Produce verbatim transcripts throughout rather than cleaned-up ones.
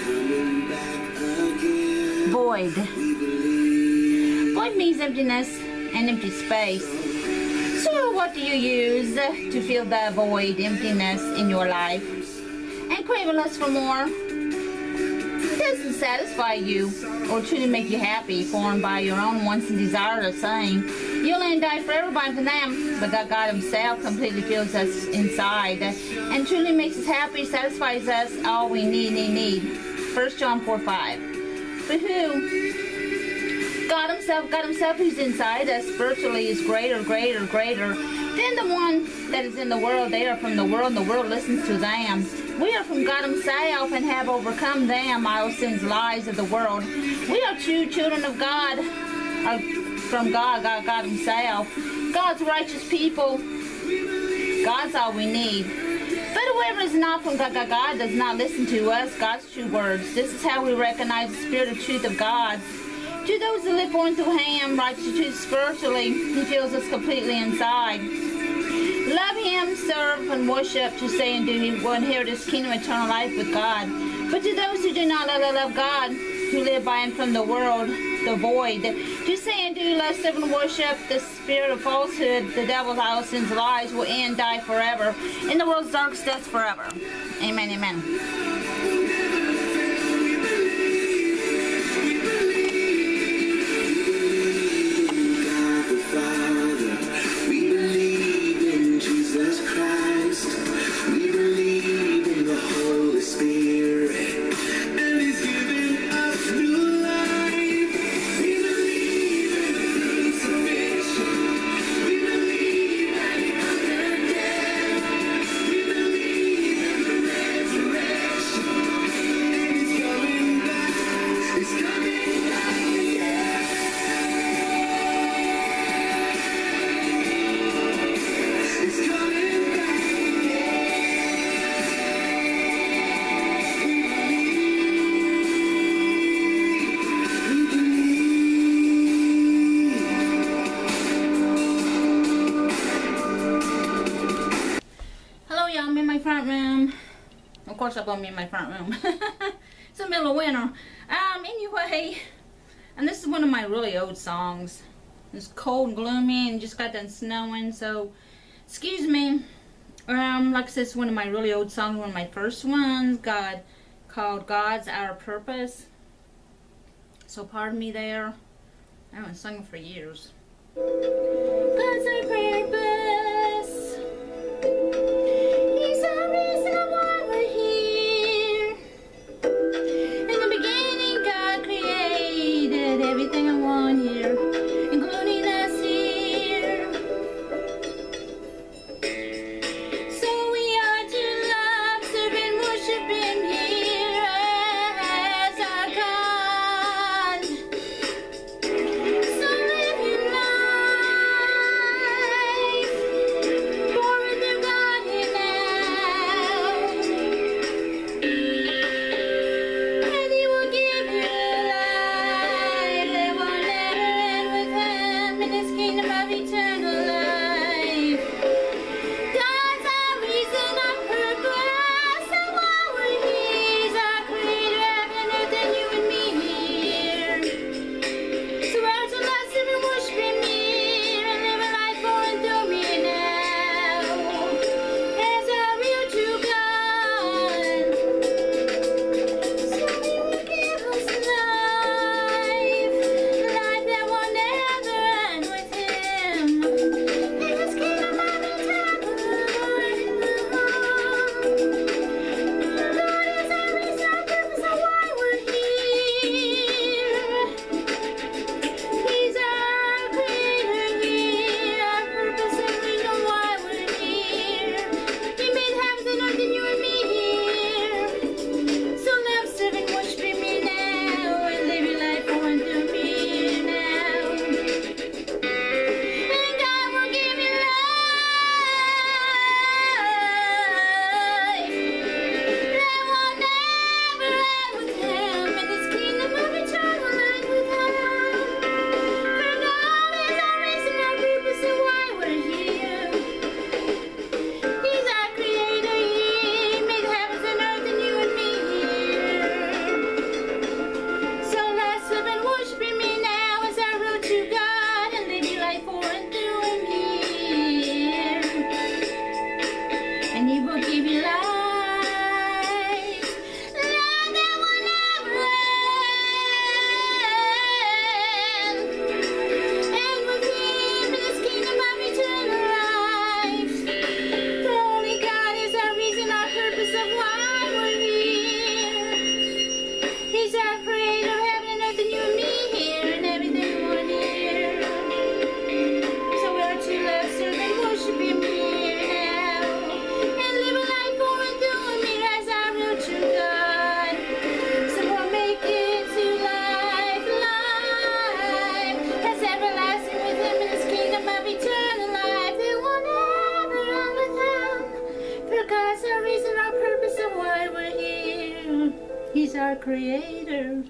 Void. Void means emptiness and empty space. So what do you use to fill the void, emptiness in your life? And craving lust for more? It doesn't satisfy you or truly make you happy, formed by your own wants and desires are saying, you'll and die forever by for them. But that God himself completely fills us inside and truly makes us happy, satisfies us all we need, need, need. First John four five. For who? God himself, God himself who's inside us spiritually is greater, greater, greater than the one that is in the world. They are from the world and the world listens to them. We are from God himself and have overcome them, our sins, lies of the world. We are true children of God, are from God, God, God himself. God's righteous people. God's all we need. But whoever is not from God, God, God does not listen to us, God's true words. This is how we recognize the spirit of truth of God. To those who live born through him, righteous truth spiritually, he fills us completely inside. Love him, serve, and worship, to say and do, he will inherit his kingdom, eternal life with God. But to those who do not love, love God, who live by and from the world, the void, to say and do, love, serve, and worship, the spirit of falsehood, the devil's all sins, lies, will end, die forever, in the world's darkest death forever. Amen, amen. Of course I'm gonna be in my front room. It's the middle of winter. Um, anyway, and this is one of my really old songs. It's cold and gloomy and just got done snowing, so excuse me. Um, like I said, it's one of my really old songs, one of my first ones, God, called God's Our Purpose. So pardon me there. I haven't sung it for years. God's our purpose. He's the reason why we're here. In the beginning, God created everything I want here, including us here. So we are to love, serve, and worship Him here as our God. So live your life. He's our creator.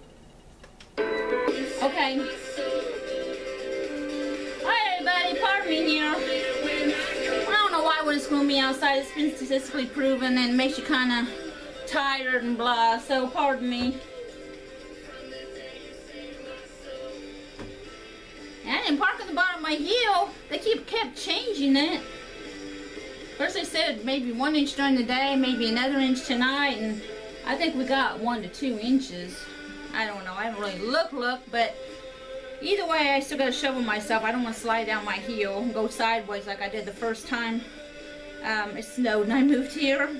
Okay. Alright, everybody, pardon me here. I don't know why when it's gloomy outside, it's been statistically proven and it makes you kind of tired and blah, so pardon me. And I didn't park at the bottom of my heel. They keep kept changing it. First they said maybe one inch during the day, maybe another inch tonight, and I think we got one to two inches. I don't know, I haven't really looked, look, but either way, I still got to shovel myself. I don't want to slide down my heel and go sideways like I did the first time um, it snowed and I moved here.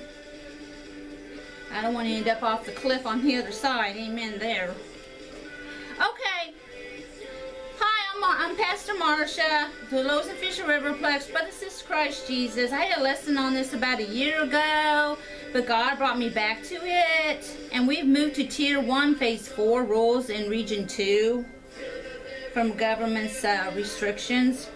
I don't want to end up off the cliff on the other side. Amen there. Okay. Hi, I'm, I'm Pastor Marsha, the Loaves and Fish Riverplex, Brothers and Sisters Christ Jesus. I had a lesson on this about a year ago, but God brought me back to it. And we've moved to Tier one, Phase four rules in Region two from government's uh, restrictions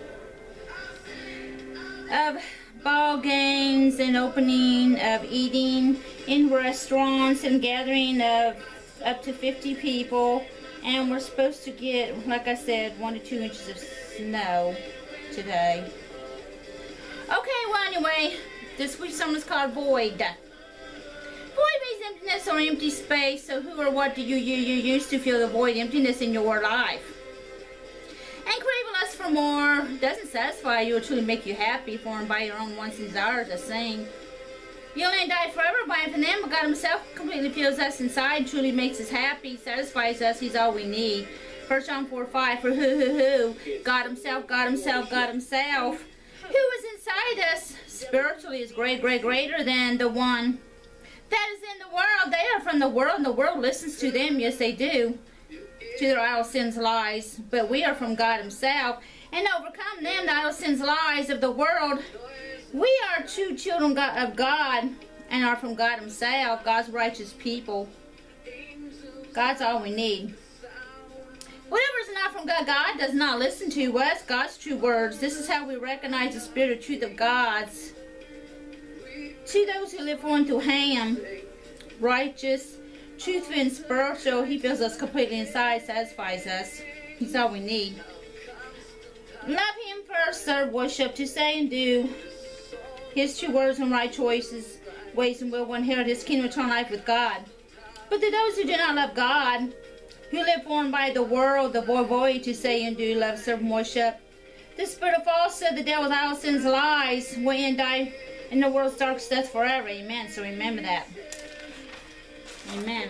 of ball games and opening of eating in restaurants and gathering of up to fifty people. And we're supposed to get, like I said, one to two inches of snow today. Okay, well anyway, this week's sermon is called Void. Void means emptiness or empty space. So who or what do you, you, you use to feel the void, emptiness in your life? And crave a lust for more doesn't satisfy you or truly make you happy, formed by your own wants and desires, as saying. You only die forever by and for them, but God himself completely fills us inside, truly makes us happy, satisfies us. He's all we need. First John four five, for who, who, who? God himself, God himself, God himself. Who is inside us spiritually is great, great, greater than the one that is in the world. They are from the world, and the world listens to them. Yes, they do. To their idle sins, lies. But we are from God himself, and overcome them, the idle sins, lies of the world. We are true children of God and are from God himself, God's righteous people. God's all we need. Whatever is not from God, God does not listen to us, God's true words. This is how we recognize the spirit of truth of God's. To those who live for unto him, righteous, truthful, and spiritual, he fills us completely inside, satisfies us. He's all we need. Love him first, serve, worship, to say and do his true words and right choices, ways and will, will inherit his kingdom, eternal life with God. But to those who do not love God, who live formed by the world, the void, void to say and do, love, serve, and worship, the spirit of falsehood, the devil's idle sins, lies, will end, die in the world's dark death forever. Amen. So remember that. Amen.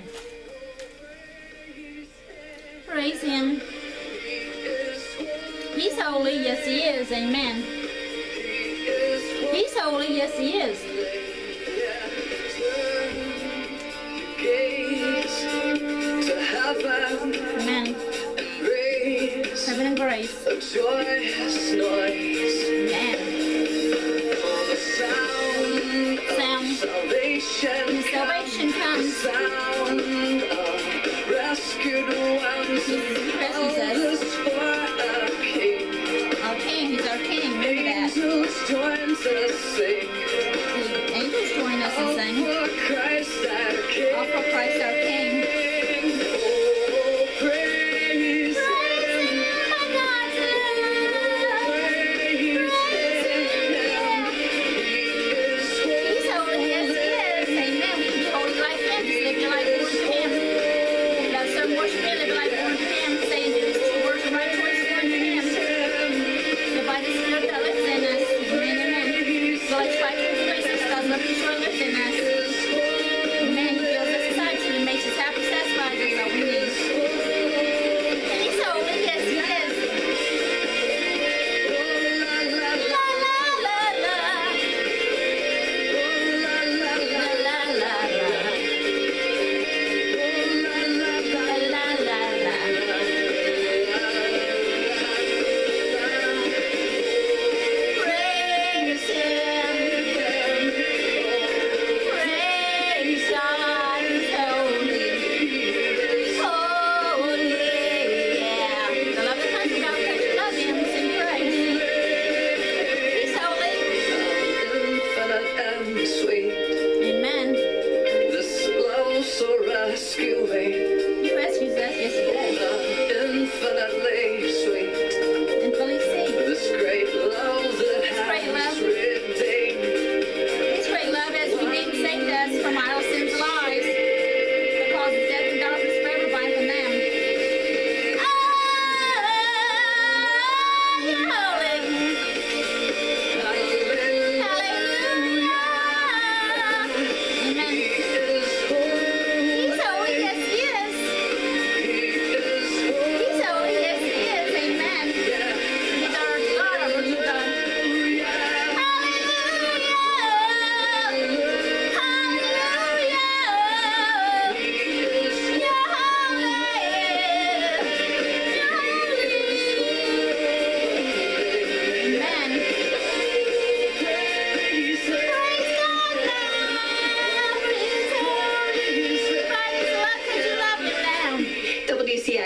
Praise him. He's holy. Yes, he is. Amen. He's holy. Yes, he is. Amen. Heaven and grace. Amen. Sound. When salvation comes, He presents us. Our King. He's our King. Remember that. The angels join us and sing. All for Christ our King. Praise Him, my God's love.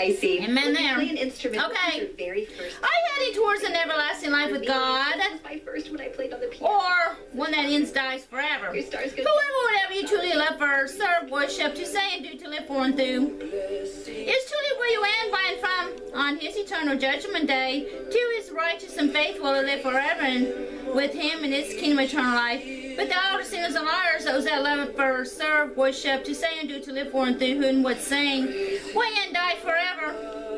I see. Amen there. Play an instrument. Okay. Your very first. Are you heading towards an everlasting life with God? This was my first when I played on the piano. Or one that ends, dies forever? Your star's good. Whoever, whatever you truly love for, serve, worship, to say and do, to live for and through. Is truly where you end by and from on his eternal judgment day, to his righteous and faithful to live forever and with him in his kingdom eternal life. But the all sinners and liars, those that love for, serve, worship, to say and do, to live for and through, who would sing, way and die forever.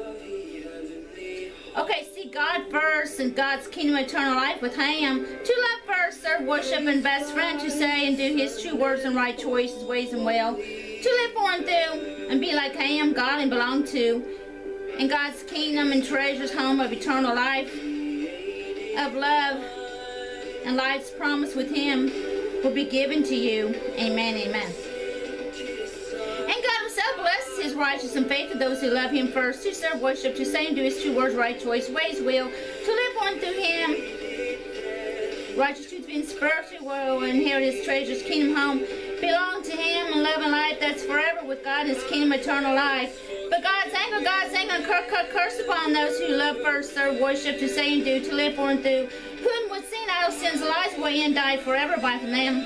Okay, see God first and God's kingdom eternal life with him. To love first, serve, worship, and best friend, to say and do his true words and right choices, ways and will. To live for and through, and be like him, God and belong to. And God's kingdom and treasures home of eternal life, of love, and life's promise with him will be given to you. Amen, amen. And God himself blesses his righteous and faithful those who love him first, to serve, worship, to say and do his true words, right choice, ways, will, to live on through him. Righteous truth being spiritual will inherit his treasures, kingdom home, belong to him, and love and life that's forever with God in his kingdom eternal life. But God's anger, God's anger, and cur cur curse upon those who love first, serve, worship, to say and do, to live for and through, whom would sin idle sins, lies away and die forever by from them.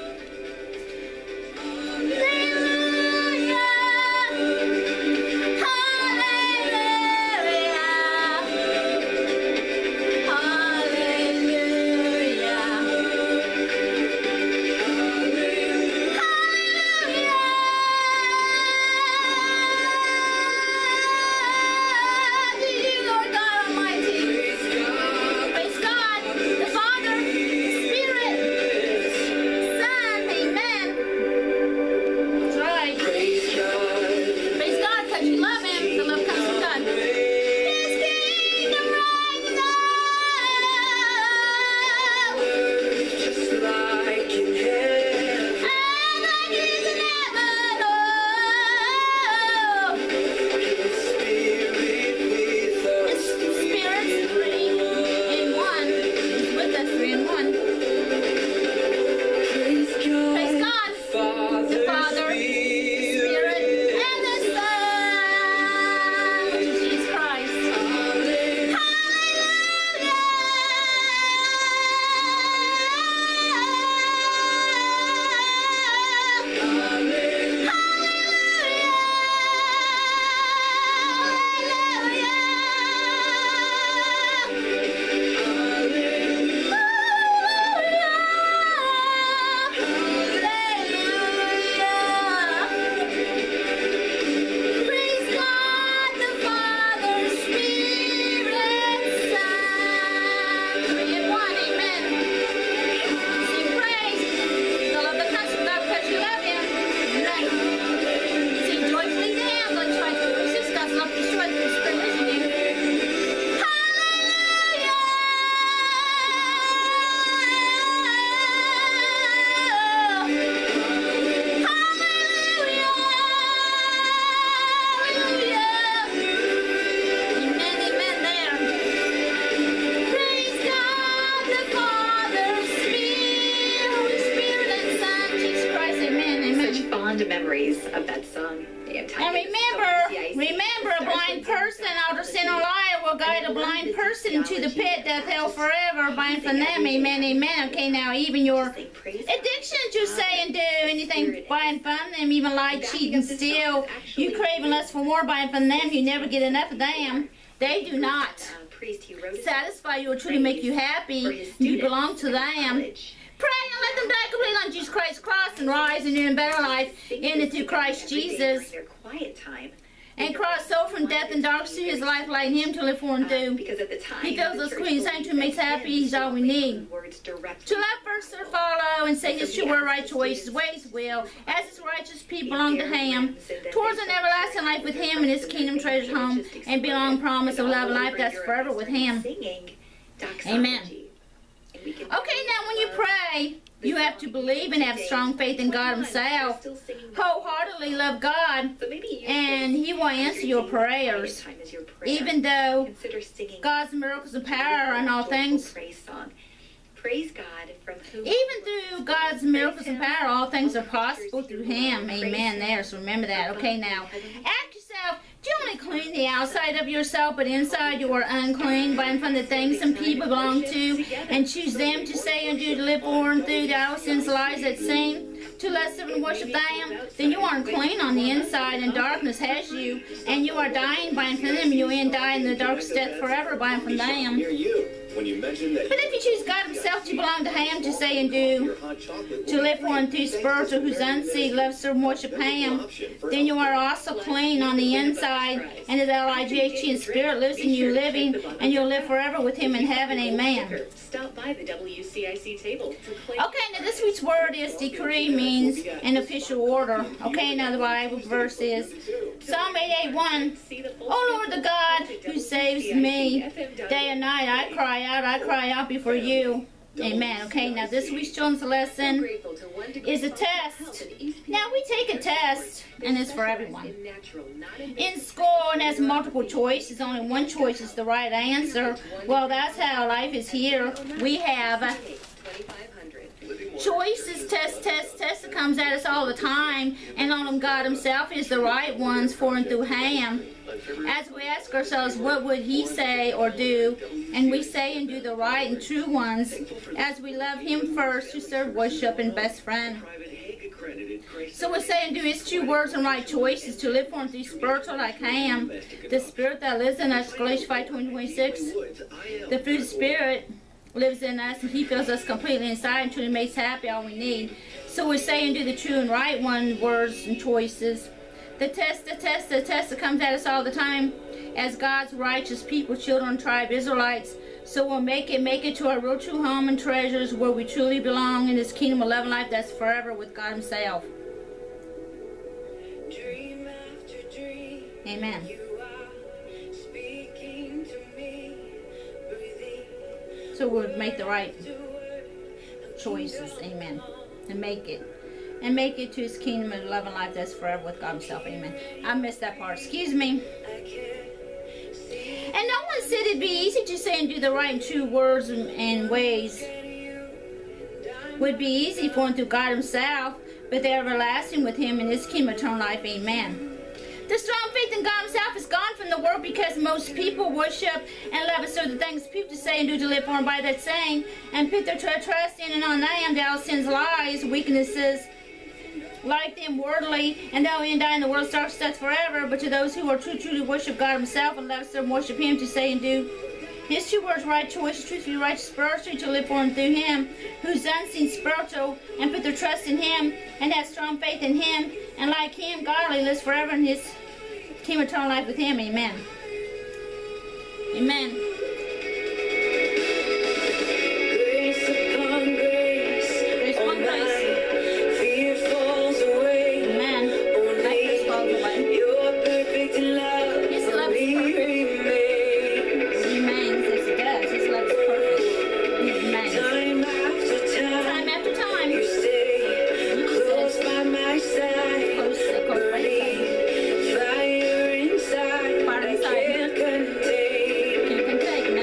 Memories of that song. And remember, remember, a blind person, elder sin or liar, will guide a blind person into the pit, death, hell forever, bind from them. Amen, amen. Okay, now even your addictions, you say and do anything, bind from them, even lie, cheat, and steal. You crave and lust for more, bind from them. You never get enough of them. They do not satisfy you or truly make you happy. You belong to them. Pray and let them die completely on Jesus Christ's cross and rise in a better life in and through Christ Jesus. And cross so from death and darkness to his life, lighting him to live for and through. He fills us clean, sanctuary, and makes happy. He's all we need. To love first to follow and say his true word, right choices, ways, will, as his righteous people belong to him, towards an everlasting life with him and his kingdom treasure home, and belong promise of love and life that's forever with him. Amen. Okay, now when you pray, you have to believe and have strong faith in God himself. Wholeheartedly love God, and he will answer your prayers. Even though God's miracles and power and all things, even through God's miracles and power, all things are possible through him. Amen there, so remember that. Okay, now, ask yourself, Do you only clean the outside of yourself, but inside you are unclean, buying from the things some people belong to, and choose them to say and do to live for and through the our sins, lies that sing, to let them worship them? Then you aren't clean on the inside, and darkness has you, and you are dying, buying from them, and you end die in the darkest death forever, buying from them. When you mention that But if you choose God himself to belong to him, to say and do, to live for and through spiritual, whose unseen loves to worship him, then you are also clean on the inside, and the L I G H T in spirit lives in you, living, and you'll live forever with him in heaven. Amen. Stop by the W C I C table to claim. Okay, now this week's word is decree, means an official order. Okay, now the Bible verse is Psalm eighty-eight one. Oh Lord, the God who saves me, day and night I cry out, I cry out before you. Amen. Okay, now this week's children's lesson is a test. Now we take a test, and it's for everyone. In school, and has multiple choices, only one choice is the right answer. Well, that's how life is here. We have choices, test, test, test that comes at us all the time, and only God himself is the right ones for and through him. As we ask ourselves, what would he say or do, and we say and do the right and true ones, as we love him first, who serve, worship, and best friend. So we say and do his true words and right choices, to live for and through spiritual like I am. The spirit that lives in us, Galatians five twenty-six. The fruit of the spirit lives in us, and he fills us completely inside and truly makes happy all we need. So we say and do the true and right one words and choices. The test, the test, the test that comes at us all the time as God's righteous people, children, tribe, Israelites. So we'll make it, make it to our real true home and treasures where we truly belong in this kingdom of love and life that's forever with God himself. Dream after dream, Amen. you are speaking to me, breathing So we'll make the right to word. choices. Amen. And make it. And make it to his kingdom of love and life that's forever with God himself. Amen. I missed that part. Excuse me. And no one said it'd be easy to say and do the right and true words and, and ways. Would be easy for him through God himself, but they're everlasting with him in his kingdom of eternal life. Amen. The strong faith in God himself is gone from the world because most people worship and love and serve the things people say and do to live for and by that saying, and put their trust in and on them, their sins, lies, weaknesses, like them worldly, and they'll end die in the world's dark steps forever. But to those who are true, truly worship God himself and love, serve, worship him, to say and do his true words, right choice, truthfully, righteous, spiritually, to live for and through him, who's unseen, spiritual, and put their trust in him, and have strong faith in him, and like him, godly, lives forever in his kingdom of eternal life with him. Amen. Amen. Grace upon grace, Grace upon grace. fear falls away. Amen. Like this falls away. You're perfect in love. His love is perfect. Remains. He remains as he does. His love is perfect. He remains. Time after time, Time after time. you stay close by my side. Close, close by his side. Fire inside, Fire I inside. can't contain. Can't contain.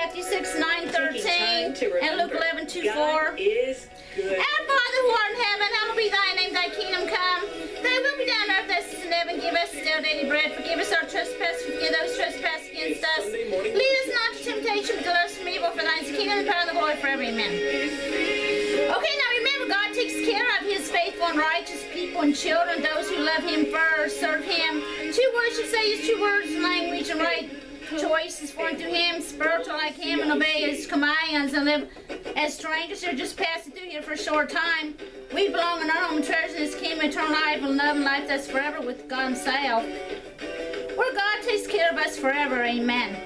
Matthew six, nine, thirteen, and Luke eleven, two, four. Is good. Our Father who art in heaven, hallowed be thy name, thy kingdom come. Thy will be done on earth as it is in heaven. Give us still daily bread. Forgive us our trespasses, forgive those trespass against us. Lead us not to temptation, but deliver us from evil. For thine is the kingdom, the power, and the glory forever. Amen. Okay, now remember, God takes care of his faithful and righteous people and children, those who love him first, serve him. Two words should say his two words in language and right choices for and through him, spiritual like him, and obey his commands and live as strangers or just passing through here for a short time. We belong in our home treasure in his kingdom, eternal life, and love and life that's forever with God himself. Where God takes care of us forever. Amen.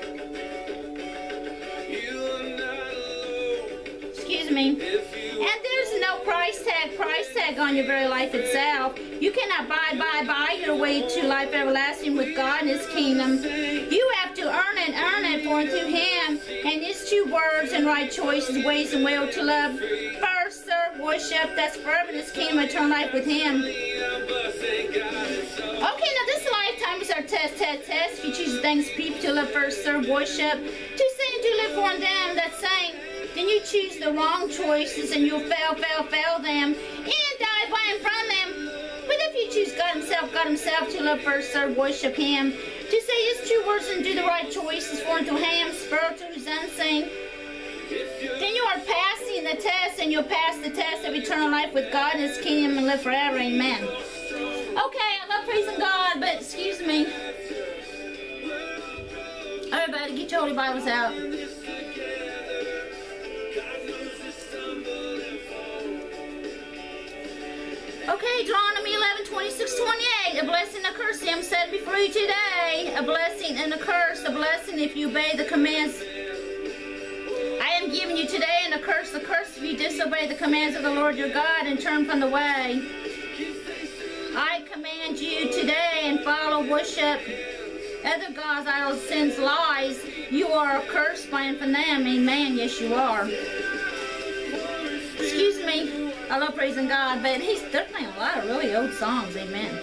Excuse me. And there's no price tag, price tag on your very life itself. You cannot buy, buy, buy your way to life everlasting with God and his kingdom. You have to earn it, earn it for and through him and his two words and right choices, ways and will to love. First, serve, worship, that's forever in his kingdom, eternal life with him. Okay, now this lifetime is our test, test, test. If you choose things, people to love, first, serve, worship, to say and to live for them, that's saying. Then you choose the wrong choices and you'll fail, fail, fail them, and die by and from them. But if you choose God himself, God himself, to love, first, serve, worship him, to say his two words and do the right choices for unto him, spiritual, who's unseen, then you are passing the test, and you'll pass the test of eternal life with God and his kingdom and live forever. Amen. Okay, I love praising God, but excuse me. Everybody, get your Holy Bibles out. Okay, Deuteronomy eleven, twenty-six, twenty-eight. A blessing and a curse I am set before you today. A blessing and a curse. A blessing if you obey the commands I am giving you today, and a curse, a curse if you disobey the commands of the Lord your God and turn from the way I command you today and follow, worship other gods, idols, sins, lies. You are cursed by and from them. Amen. Yes, you are. Excuse me. I love praising God, but he's they're playing a lot of really old songs. Amen.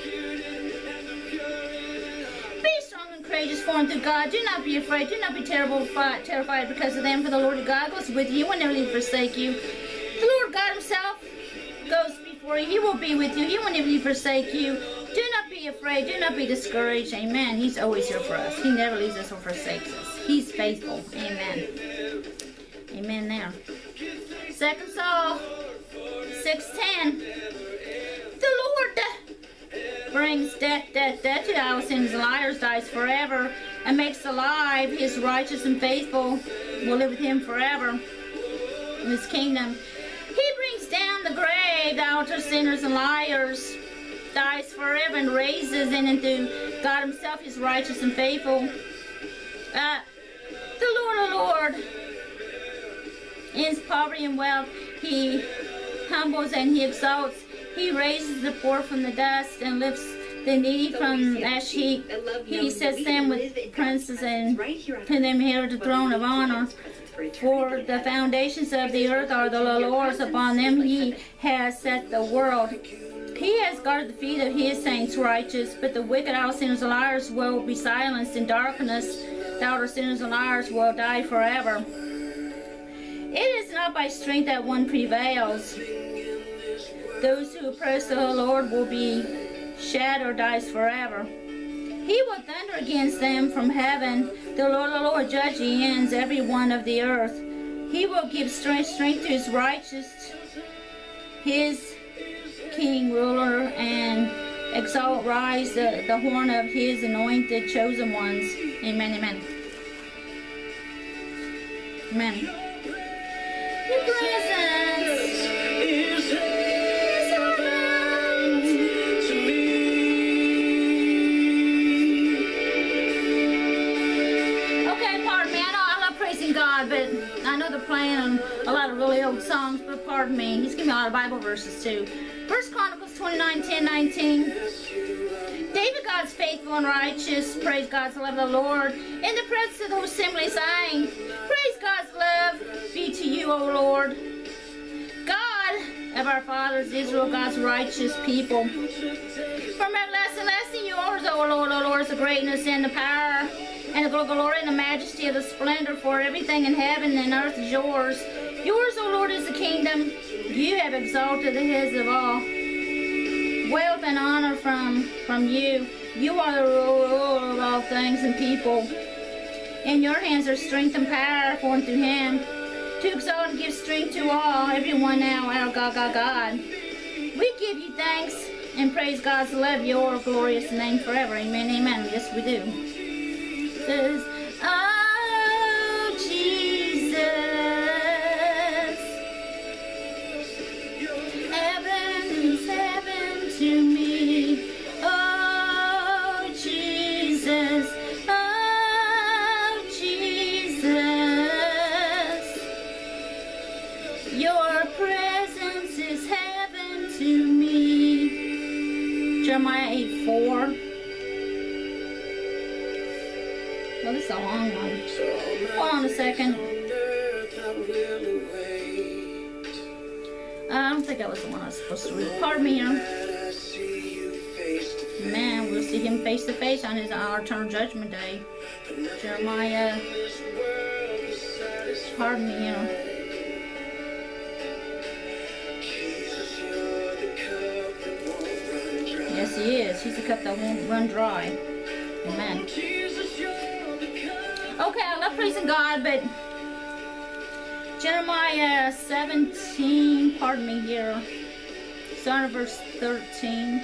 Be strong and courageous for and through God. Do not be afraid. Do not be terrible, terrified because of them. For the Lord your God goes with you. He will never leave or forsake you. The Lord God himself goes before you. He will be with you. He will never leave or forsake you. Do not be afraid. Do not be discouraged. Amen. He's always here for us. He never leaves us or forsakes us. He's faithful. Amen. Amen there. Second Saul six ten. The Lord brings death, death, death to our sins, liars, dies forever, and makes alive his righteous and faithful will live with him forever in his kingdom. He brings down the grave, the altar, sinners and liars, dies forever, and raises in and through God himself, his righteous and faithful. Uh, the Lord, the Lord, in his poverty and wealth, he humbles and he exalts. He raises the poor from the dust and lifts the needy from ash heap. He sets them with princes and to them inherit the throne of honor. For the foundations of the earth are the Lord's, upon them he has set the world. He has guarded the feet of his saints righteous, but the wicked, all sinners and liars will be silenced in darkness. The outer sinners and liars will die forever. It is not by strength that one prevails. Those who oppress the Lord will be shattered, dies forever. He will thunder against them from heaven. The Lord, the Lord, judge the ends, every one of the earth. He will give strength, strength to his righteous, his king, ruler, and exalt, rise the, the horn of his anointed, chosen ones. Amen, amen. Amen. Your presence is heaven to me. Okay, pardon me. I know I love praising God, but I know they're playing a lot of really old songs, but pardon me. He's giving me a lot of Bible verses too. First Chronicles twenty-nine, ten, nineteen. David, God's faithful and righteous, praise God's love of the Lord. In the presence of the whole assembly saying, praise God's love be to you, O Lord. God of our fathers, Israel, God's righteous people. From everlasting, everlasting yours, O Lord, O Lord, is the greatness and the power and the glory and the majesty of the splendor, for everything in heaven and earth is yours. Yours, O Lord, is the kingdom. You have exalted the heads of all. Wealth and honor from, from you. You are the ruler of all things and people. In your hands are strength and power, for unto him to exalt and give strength to all, everyone now, our God, God, God. We give you thanks and praise God's love, your glorious name forever. Amen, amen. Yes, we do. It says, oh, Jesus, heaven is heaven to me. Oh, Jesus, oh, Jesus, your presence is heaven to me. Jeremiah eight four. Well, this is a long one. Hold on a second. Uh, I don't think that was the one I was supposed to read. Pardon me here. Man, we'll see him face to face on his our eternal judgment day. Jeremiah. Pardon me here. Yes, he is. He's the cup that won't run dry. Amen. Okay, I love praising God, but Jeremiah seventeen, pardon me here, starting at verse thirteen.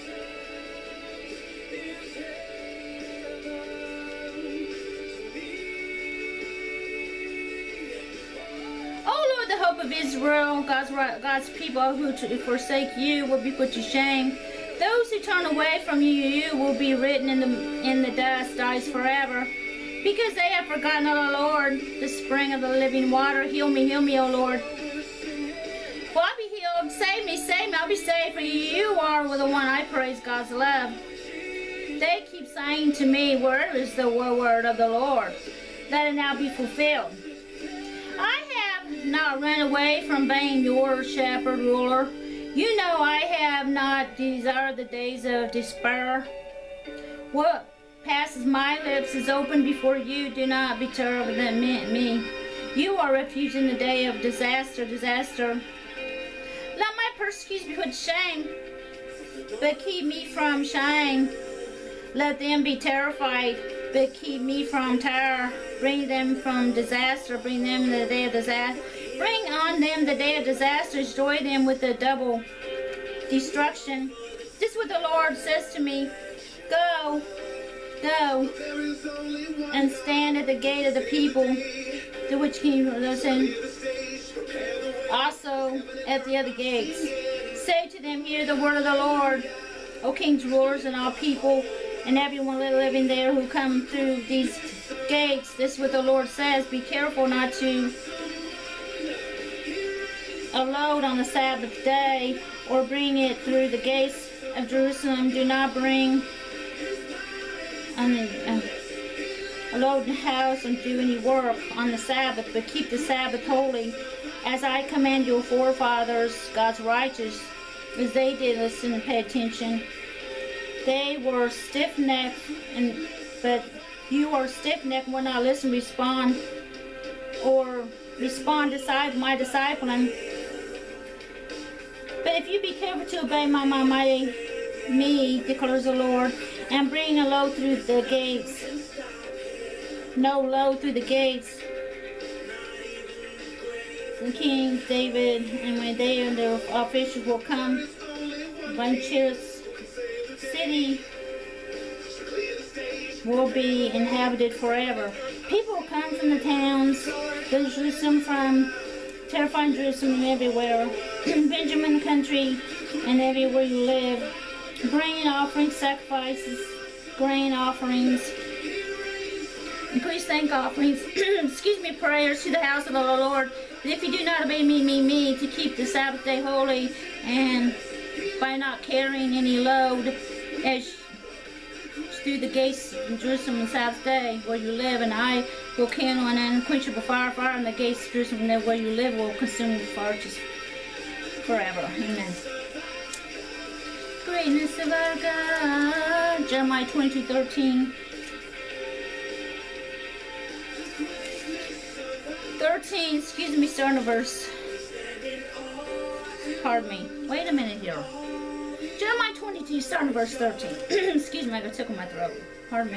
Oh Lord, the hope of Israel, God's God's people who to forsake you will be put to shame. Those who turn away from you, you will be written in the in the dust, dies forever. Because they have forgotten, O Lord, the spring of the living water. Heal me, heal me, O Lord. Well, I'll be healed. Save me, save me. I'll be saved, for you are the one I praise, God's love. They keep saying to me, where is the word of the Lord? Let it now be fulfilled. I have not run away from being your shepherd, ruler. You know I have not desired the days of despair. What passes my lips is open before you. Do not be terrible than me. You are refuge in the day of disaster, disaster. Let my persecutors be put to shame, but keep me from shame. Let them be terrified, but keep me from terror. Bring them from disaster, bring them the day of disaster. Bring on them the day of disaster, destroy them with the double destruction. This is what the Lord says to me. Go, go, and stand at the gate of the people, to which King listen. Also at the other gates. Say to them, hear the word of the Lord, O kings, rulers, and all people, and everyone living there who come through these gates. This is what the Lord says. Be careful not to unload on the Sabbath day, or bring it through the gates of Jerusalem. Do not bring on the, uh, a load in the house and do any work on the Sabbath, but keep the Sabbath holy, as I command your forefathers, God's righteous, as they did. Listen and pay attention. They were stiff-necked, and but you are stiff-necked, will not listen, respond, or respond to my discipline. But if you be careful to obey my, my mighty me, declares the Lord, and bring a load through the gates, no load through the gates, the King David, and when they and their officials will come, bunches, city will be inhabited forever. People will come from the towns, the Jerusalem, from terrifying Jerusalem and everywhere, Benjamin country, and everywhere you live, bringing offerings, sacrifices, grain offerings, increased thank offerings, excuse me, prayers to the house of the Lord. And if you do not obey me, me, me, to keep the Sabbath day holy, and by not carrying any load, as through the gates in Jerusalem on Sabbath day where you live, and I will kindle an unquenchable fire, fire, and the gates of Jerusalem where you live will consume the fire just forever. Amen. Greatness of our God. Jeremiah twenty-two thirteen. thirteen, excuse me, starting to verse. Pardon me. Wait a minute here. Jeremiah twenty-two, starting to verse thirteen. Excuse me, I got a tickle in my throat. Pardon me.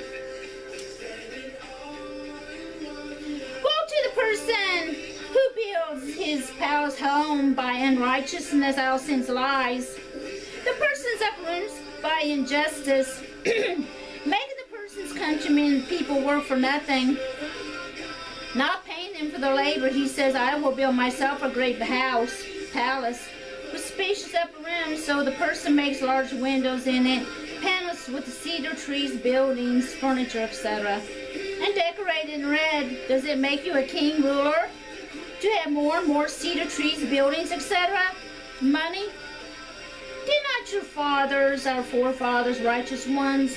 Woe to the person who builds his palace home by unrighteousness, all sins, lies. The person's upper rooms by injustice. Making the person's countrymen people work for nothing. Not paying them for their labor, he says, I will build myself a great house, palace, with spacious upper rooms, so the person makes large windows in it, panels with the cedar trees, buildings, furniture, et cetera, and decorated in red. Does it make you a king, ruler? To have more and more cedar trees, buildings, et cetera? Money? Did not your fathers, our forefathers, righteous ones,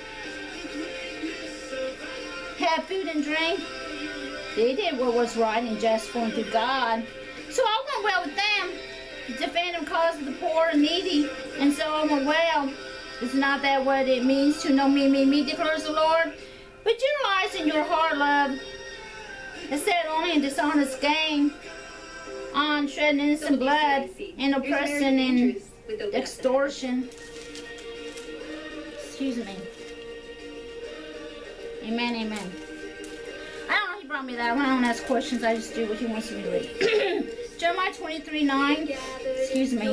have food and drink? They did what was right and just for unto God. So I went well with them, to defend the cause of the poor and needy, and so I went well. Is not that what it means to know me, me, me, declares the Lord? But your eyes and your heart, love, is set only in dishonest gain, on shedding innocent blood, and oppression and extortion. Excuse me. Amen, amen. I don't know, he brought me that. I don't ask questions, I just do what he wants me to read. Jeremiah twenty-three, nine. Excuse me.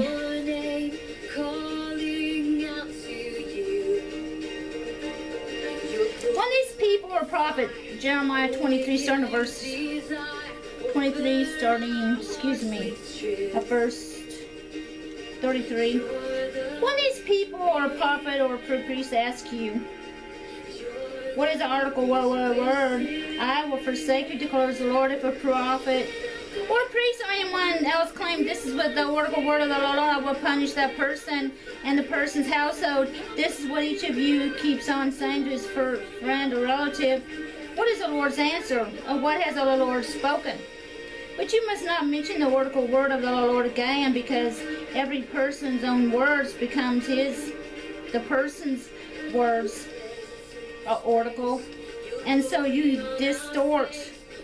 When these people are prophet, Jeremiah twenty-three, starting at verse twenty-three, starting, excuse me, at verse thirty-three. When these people or a prophet or a priest ask you, what is the article, what word? I will forsake you, declares the Lord. If a prophet or a priest or anyone else claim this is what the oracle word of the Lord, I will punish that person and the person's household. This is what each of you keeps on saying to his friend or relative. What is the Lord's answer? Or what has the Lord spoken? But you must not mention the oracle word of the Lord again, because every person's own words becomes his, the person's words, uh, oracle. And so you distort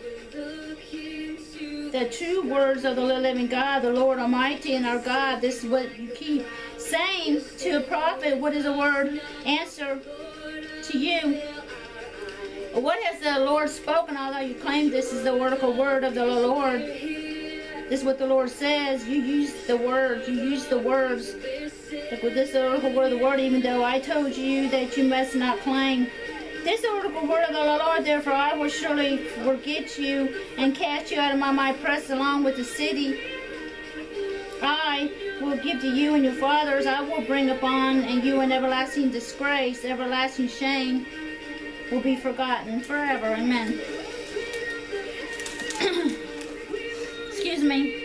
the true words of the living God, the Lord Almighty and our God. This is what you keep saying to a prophet. What is the word answer to you? What has the Lord spoken, although you claim this is the oracle word of the Lord? This is what the Lord says. You use the words. You use the words. Like with this oracle word of the word, even though I told you that you must not claim this oracle word of the Lord, therefore I will surely forget you and cast you out of my, my press along with the city. I will give to you and your fathers. I will bring upon and you an everlasting disgrace, everlasting shame will be forgotten forever. Amen. Excuse me.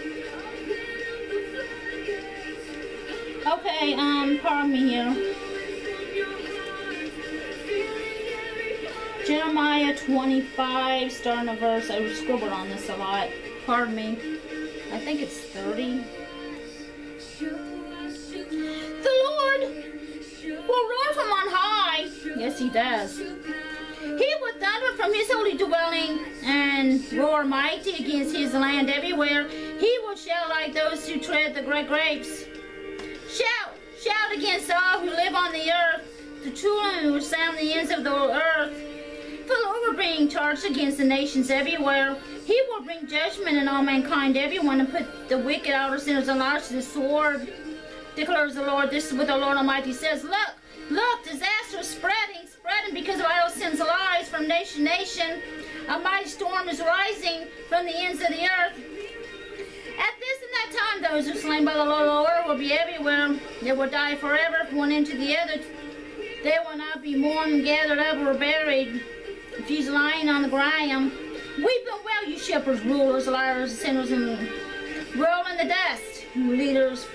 Okay, um, pardon me here. Jeremiah twenty-five, starting a verse. I scribbled on this a lot. Pardon me. I think it's thirty. The Lord will roar from on high. Yes, he does. He will thunder from his holy dwelling and roar mighty against his land everywhere. He will shout like those who tread the great grapes. Shout, shout against all who live on the earth. The children will sound the ends of the earth. The Lord will bring charge against the nations everywhere. He will bring judgment in all mankind, everyone, and put the wicked, all the sinners, and liars to the sword. Declares the Lord. This is what the Lord Almighty says. Look, look, disaster is spreading, spreading because of idle sins and lies from nation to nation. A mighty storm is rising from the ends of the earth. At this and that time, those who are slain by the Lord will be everywhere. They will die forever from one end to the other. They will not be mourned, gathered up, or buried. If he's lying on the ground, weep and wail, you shepherds, rulers, liars, sinners, and roll in the dust, you leaders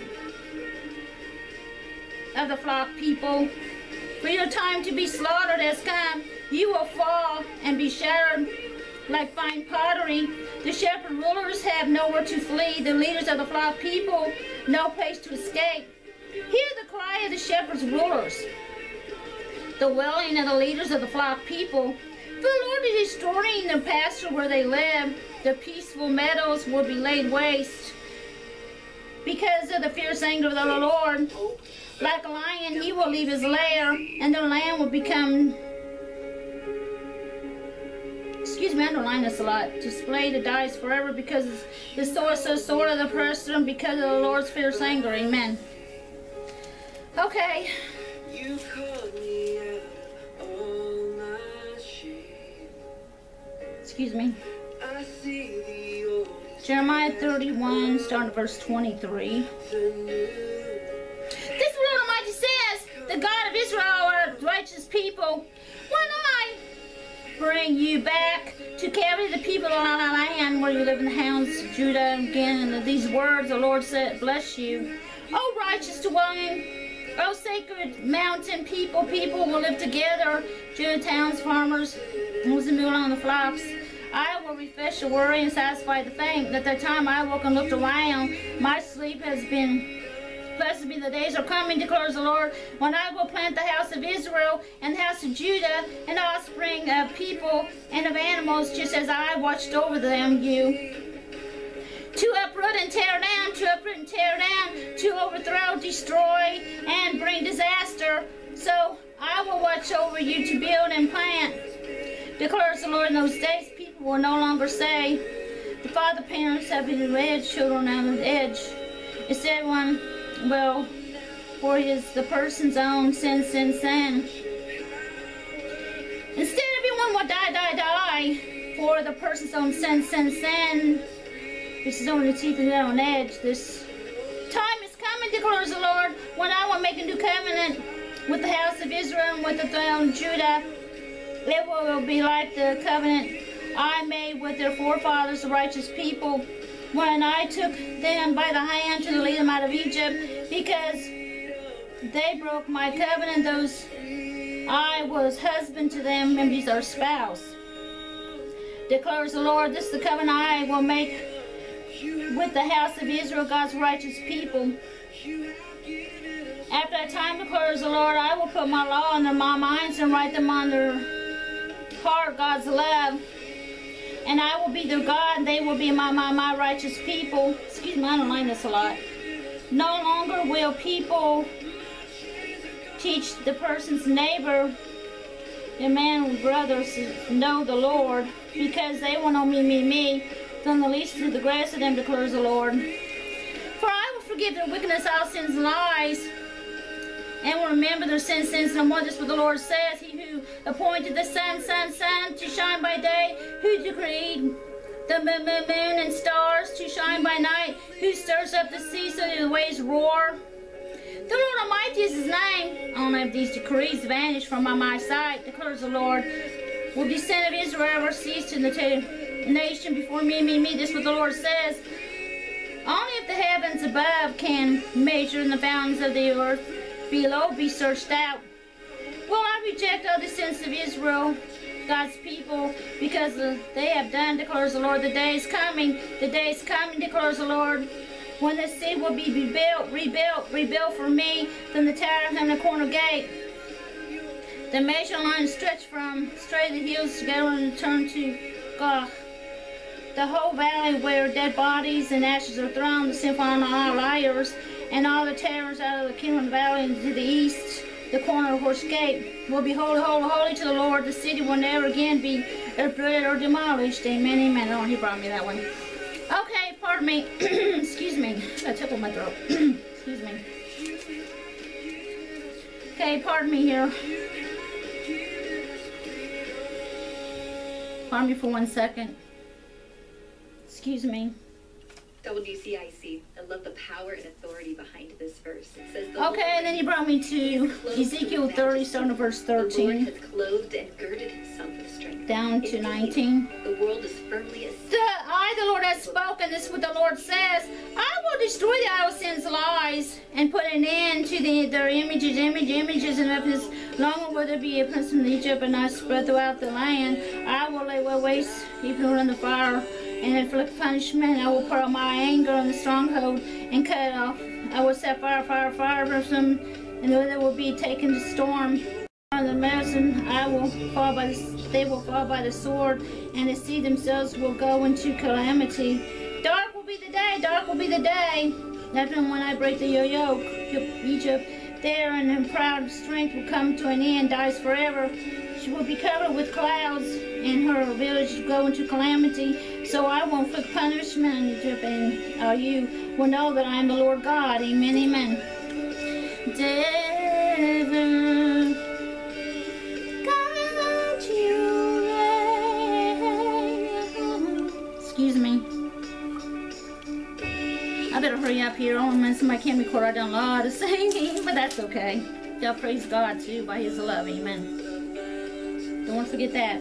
of the flock people. For your time to be slaughtered has come. You will fall and be shattered like fine pottery. The shepherd rulers have nowhere to flee. The leaders of the flock people, no place to escape. Hear the cry of the shepherd's rulers, the wailing of the leaders of the flock people. The Lord is restoring the pasture where they live. The peaceful meadows will be laid waste because of the fierce anger of the Lord. Like a lion, he will leave his lair, and the land will become... Excuse me, I underline this a lot. Display the dies forever because the sword is so sore of the person because of the Lord's fierce anger. Amen. Okay. You called me out all my shame. Excuse me. I see the old Jeremiah thirty-one, starting at verse twenty-three. This Lord Almighty says, the God of Israel are righteous people. When I bring you back to carry the people on our land where you live in the hounds, Judah, again, and these words the Lord said, bless you. O righteous dwelling, O sacred mountain people, people will live together, Judah towns, farmers, those who mule on the flocks. I will refresh the worry and satisfy the faint. At that time I woke and looked around. My sleep has been, blessed be the days are coming, declares the Lord, when I will plant the house of Israel and the house of Judah and offspring of people and of animals, just as I watched over them, you. To uproot and tear down, to uproot and tear down, to overthrow, destroy, and bring disaster. So I will watch over you to build and plant, declares the Lord. In those days, people will no longer say, the father parents have been edge, children on the edge. Instead, one, well, for his the person's own sin, sin, sin. Instead, everyone will die, die, die, for the person's own sin, sin, sin. This is only the teeth and on edge. This time is coming, declares the Lord, when I will make a new covenant with the house of Israel and with the throne of Judah. It will be like the covenant I made with their forefathers, the righteous people, when I took them by the hand to lead them out of Egypt, because they broke my covenant. Those I was husband to them, and he's our spouse. Declares the Lord, this is the covenant I will make with the house of Israel, God's righteous people. After that time, declares the Lord, I will put my law in their minds and write them on their heart, God's love. And I will be their God, and they will be my, my, my righteous people. Excuse me, I don't like this a lot. No longer will people teach the person's neighbor, the man or brothers, to know the Lord, because they will know me, me, me, from the least to the greatest of them, declares the Lord. For I will forgive their wickedness, all sins and lies, and will remember their sins, sins no more. This is what the Lord says. He who appointed the sun, sun, sun to shine by day, who decreed the moon, moon, moon, and stars to shine by night, who stirs up the sea so that the waves roar. The Lord Almighty is his name. Only if these decrees vanish from my sight, declares the Lord, will the descent of Israel ever cease to the nation before me, me, me. This is what the Lord says. Only if the heavens above can measure and the fountains of the earth below be searched out, will I reject all the sins of Israel, God's people, because they have done, declares the Lord. The day is coming, the day is coming, declares the Lord, when the city will be rebuilt, rebuilt, rebuilt for me, from the tower and the corner gate. The measure line stretched from straight the hills together and turn to God. The whole valley where dead bodies and ashes are thrown, the sinful and all liars, and all the terrors out of the Kingdom Valley and to the east, the corner of Horse Gate, will be holy, holy, holy to the Lord. The city will never again be uprooted or demolished. Amen, amen. Oh, he brought me that way. Okay, pardon me. Excuse me. I took on my throat. Excuse me. Okay, pardon me here. Pardon me for one second. Excuse me. W C I C. I love the power and authority behind this verse. It says the Okay, and then he brought me to Ezekiel thirty, starting at verse thirteen. The Lord has clothed and girded himself with strength. Down to nineteen. The world is firmly established. The, I, the Lord, has spoken. This is what the Lord says. I will destroy the idol sins lies and put an end to the, their images, image, images, and of his long will there be a prince from Egypt, and I spread throughout the land. I will lay waste, even in the fire, and inflict punishment. I will pour out my anger on the stronghold and cut it off. I will set fire, fire, fire from them, and they will be taken to storm. On the medicine, I will fall by the they will fall by the sword, and the sea themselves will go into calamity. Dark will be the day, dark will be the day. That's when I break the yoke, Egypt, there, and her proud strength will come to an end, dies forever. She will be covered with clouds, and her village will go into calamity. So I will inflict punishment on Egypt, and uh, you will know that I am the Lord God. Amen, amen. Devil, God, you reign. Excuse me. I better hurry up here. Oh man, somebody can't record. I done a lot of singing, but that's okay. Y'all praise God too by His love. Amen. Don't want to forget that.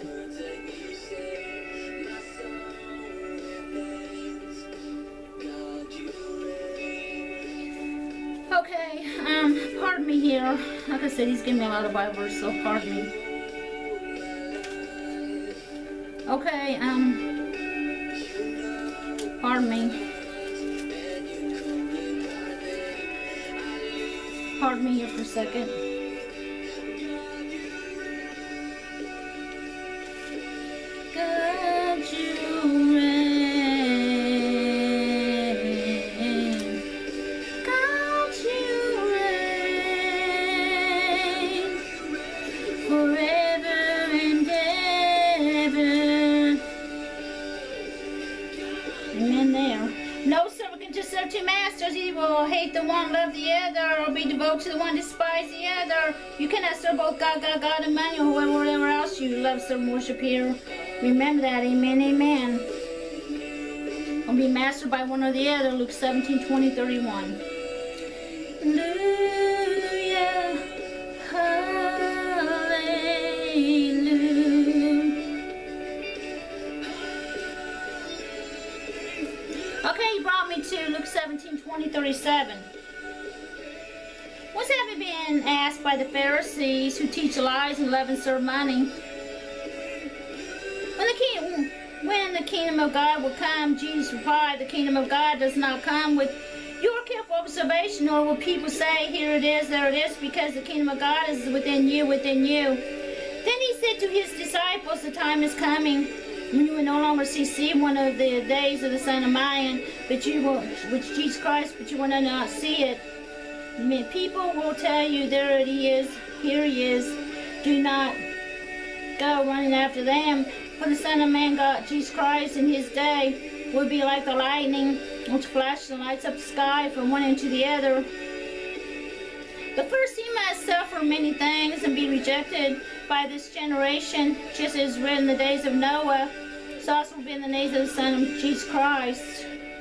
Okay, um, pardon me here. Like I said, He's giving me a lot of Bible verses, so pardon me. Okay, um, pardon me. Pardon me here for a second. God, you reign. God, you reign forever and ever. Amen there. No servant can just serve two masters. He will hate the one, love the other, or be devoted to the one, despise the other. You cannot serve both God, God, God, and money, or whoever, whatever else you love, serve, and worship here. Remember that. Amen, amen. I'll be mastered by one or the other. Luke seventeen, twenty, thirty-one. Hallelujah. Hallelujah. Okay, he brought me to Luke seventeen, twenty, thirty-seven. Once having been asked by the Pharisees, who teach lies and love and serve money, when the, king, when the kingdom of God will come, Jesus replied, the kingdom of God does not come with your careful observation, nor will people say, here it is, there it is, because the kingdom of God is within you, within you. Then he said to his disciples, the time is coming when you will no longer see, see one of the days of the Son of Man, but you will, which Jesus Christ, but you will not see it. People will tell you, there he is, here he is. Do not go running after them, for the Son of Man, God, Jesus Christ, in his day, will be like the lightning, which flashes and lights up the sky from one end to the other. But first he must suffer many things and be rejected by this generation, just as written in the days of Noah, so also will be in the days of the Son of Jesus Christ.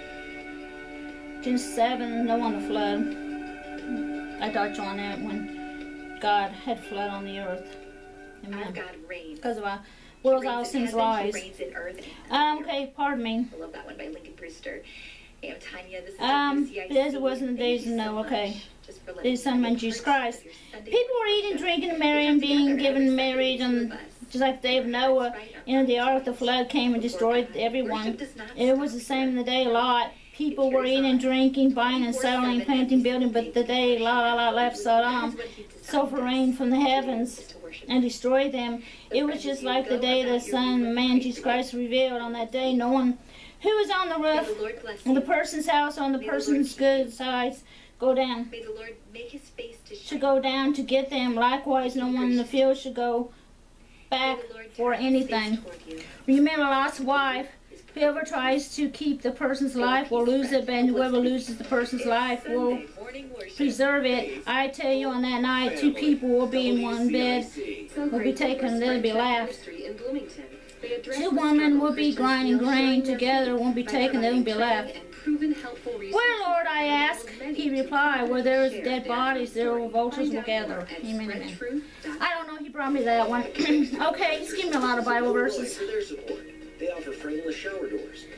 Genesis seven, Noah on the flood. I touched on that when God had flood on the earth. Amen. Our God reigns. Because of our world's all sins lies. Um, okay, pardon me. I love that one by Lincoln Brewster. And Tanya, this is um, as it was in the days of Noah, okay. The Son of Man, Jesus Christ. People were eating, drinking, and marrying, being given married, and just like the day of Noah, you know, the ark, the flood came and destroyed everyone. It was the same in the day of Lot. People were eating, drinking, buying and selling, planting, building, but the day Lot, Lot left Sodom, sulfur rained from the heavens and destroyed them. It was just like the day the Son of Man, Jesus Christ, revealed. On that day, no one who was on the roof, on the person's house, on the person's good sides, go down. May the Lord make his face to shine. Should go down to get them. Likewise, no one in the field should go back for anything. Remember Lot's wife. Whoever tries to keep the person's life will lose it, and whoever loses the person's life will preserve it. I tell you, on that night, two people will be in one bed, will be taken, they'll be laughed. Two women will be grinding grain together, won't be taken, they'll be left. Where, Lord, I ask, he replied, where there is dead bodies, there will vultures will gather. Amen, amen. I don't know, he brought me that one. Okay, he's giving me a lot of Bible verses. They offer frameless shower doors, custom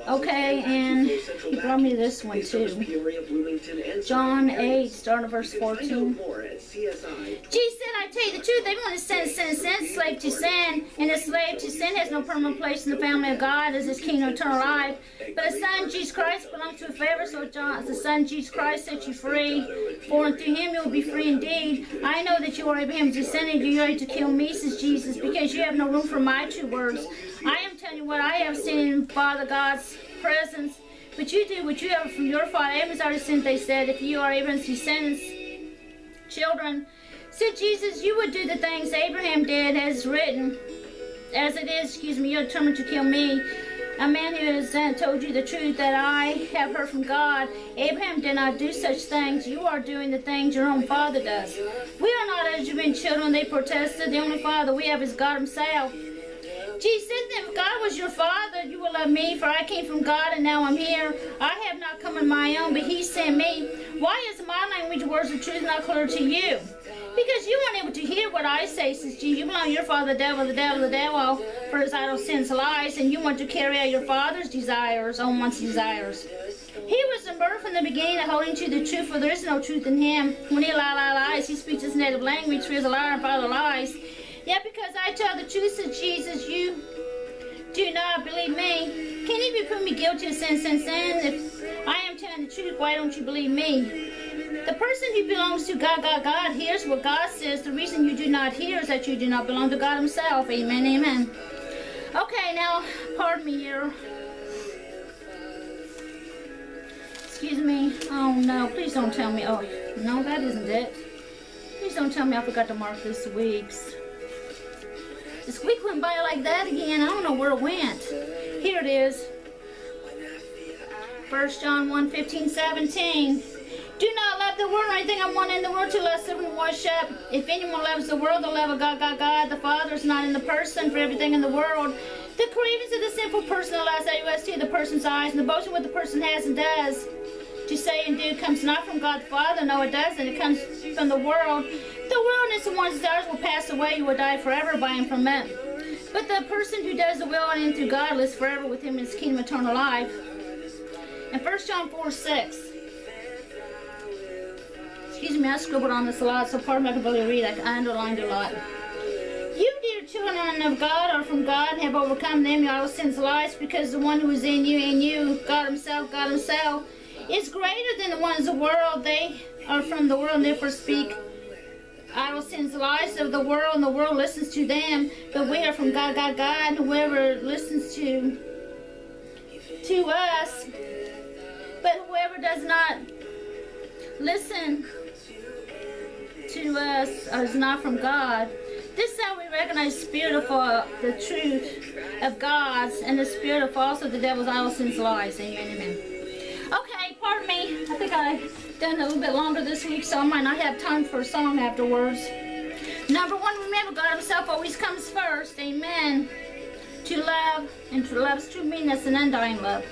Okay, and he brought me this one too. John eight, starting at verse fourteen. Jesus said, I tell you the truth, everyone is sin, sin, sin, slave to sin, and a slave to sin has no permanent place in the family of God as his kingdom of eternal life. But the Son, Jesus Christ, belongs to a favor, so John, the Son, Jesus Christ, set you free. For through him you will be free indeed. I know that you are Abraham's descendant, you are ready to kill me, says Jesus, because you have no room for my two words. I am telling you what I have seen in Father God's presence. But you do what you have from your father. Abraham's already sinned, they said. If you are Abraham's descendants, children, said Jesus, you would do the things Abraham did, as written. As it is, excuse me, you're determined to kill me. A man who has uh, told you the truth that I have heard from God. Abraham did not do such things. You are doing the things your own father does. We are not Israelite children, they protested. The only father we have is God himself. Jesus said, if God was your father, you will love me, for I came from God and now I'm here. I have not come on my own, but he sent me. Why is my language, words of truth, not clear to you? Because you weren't able to hear what I say, says Jesus. You belong to your father, the devil, the devil, the devil, for his idol sins lies, and you want to carry out your father's desires, own one's desires. He was the birth from the beginning, holding to the truth, for there is no truth in him. When he lie, lie, lies, he speaks his native language, for he is a liar and father lies. Yet because I tell the truth, says Jesus, you do not believe me. Can you be put me guilty of sin, sin, sin? If I am telling the truth, why don't you believe me? The person who belongs to God, God, God, hears what God says. The reason you do not hear is that you do not belong to God himself. Amen, amen. Okay, now, pardon me here. Excuse me. Oh, no, please don't tell me. Oh, no, that isn't it. Please don't tell me I forgot to mark this week's. This week went by like that again. I don't know where it went. Here it is. First John one, fifteen, seventeen. Do not love the world or anything I want in the world to lust and worship. If anyone loves the world, the love of God, God, God, the Father is not in the person. For everything in the world, the cravings of the sinful person, the last that you see the person's eyes, and the boasting what the person has and does to say and do comes not from God the Father. No, it doesn't. It comes from the world. The world and its one's desires will pass away. You will die forever by and from it. But the person who does the will and in through God lives forever with him in his kingdom of eternal life. And First John four, six. Excuse me, I scribbled on this a lot, so pardon me, I can barely read. I underlined a lot. You, dear children of God, are from God and have overcome them. Your sins lies, because the one who is in you and you, God himself, God himself, is greater than the ones of the world. They are from the world and therefore speak idle sins, lies of the world, and the world listens to them. But we are from God, God, God. Whoever listens to to us, but whoever does not listen to us is not from God. This is how we recognize the spirit of uh, the truth of God's and the spirit of false of the devil's idle sins, lies. Amen, amen. Okay, pardon me. I think I've done a little bit longer this week, so I might not have time for a song afterwards. Number one, remember God himself always comes first. Amen. To love, and to love's true meanness and undying love.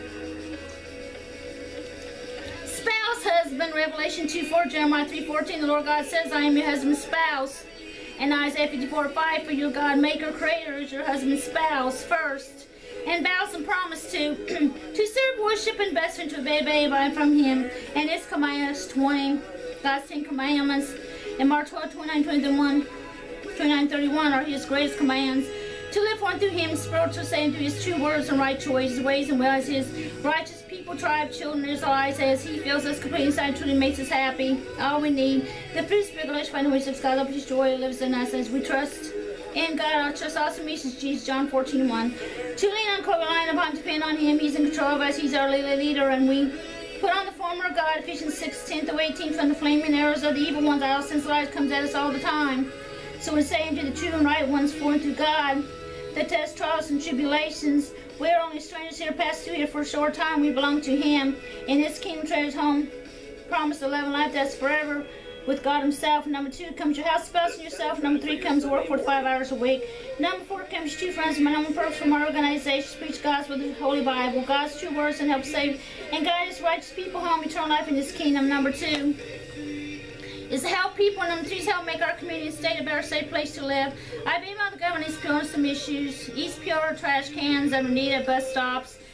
Spouse, husband, Revelation two four, Jeremiah three fourteen, the Lord God says, I am your husband's spouse. And Isaiah fifty-four five, for your God, maker, creator, is your husband's spouse first. And vows and promise to to serve, worship, and best and to obey by from him. And his commandments, twenty, God's ten commandments. And Mark twelve, twenty-nine, twenty-one, twenty-nine, thirty-one are his greatest commands. To live one through him, spiritual saying through his true words and right choices, ways and ways, his righteous people, tribe, children, Israelites, as he fills us completely inside, truly makes us happy. All we need, the fruit of spirit, by the which of God, of his joy lives in us as we trust in God. Our trust also means Jesus, John fourteen one. To lean on, rely upon, depend on him. He's in control of us. He's our leader, and we put on the former of God. Ephesians six, ten through eighteen, from the flaming arrows of the evil ones. Our sin's life comes at us all the time. So we say to the true and right ones, born through God, the test, trials, and tribulations. We are only strangers here, passed through here for a short time. We belong to him. In his kingdom treasures home, promised a love and life that's forever with God himself. Number two comes your house, spouse, and yourself. Number three comes work forty-five hours a week. Number four comes two friends. My number four from our organization, preach God's with the Holy Bible, God's true words, and help save and guide his righteous people home, eternal life in his kingdom. Number two is to help people. Number three is help make our community and state a better, safe place to live. I've emailed the government East Pure on some issues. East Pure trash cans that are needed at bus stops.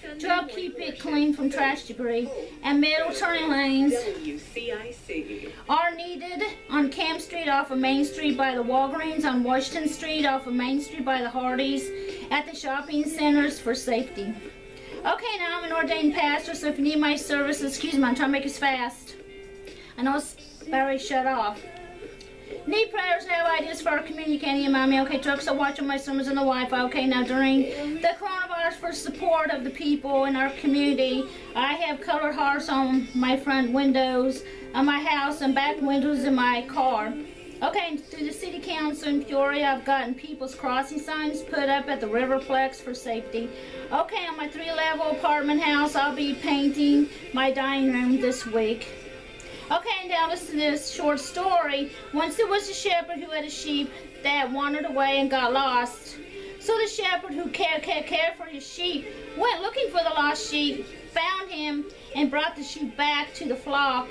to help keep it clean from trash debris, and metal turning lanes W C I C. are needed on Camp Street off of Main Street by the Walgreens, on Washington Street off of Main Street by the Hardys, at the shopping centers for safety. Okay, now I'm an ordained pastor, so if you need my services, excuse me, I'm trying to make this fast. I know it's very shut off. Need prayers, have ideas for our community, can you email me? Okay, trucks, so watching my sermons on the Wi-Fi. Okay, now during the coronavirus, for support of the people in our community, I have colored hearts on my front windows of my house and back windows in my car. Okay, through the city council in Peoria, I've gotten people's crossing signs put up at the Riverplex for safety. Okay, on my three-level apartment house, I'll be painting my dining room this week. Okay, and now listen to this short story. Once there was a shepherd who had a sheep that wandered away and got lost. So the shepherd who cared, cared, cared for his sheep went looking for the lost sheep, found him, and brought the sheep back to the flock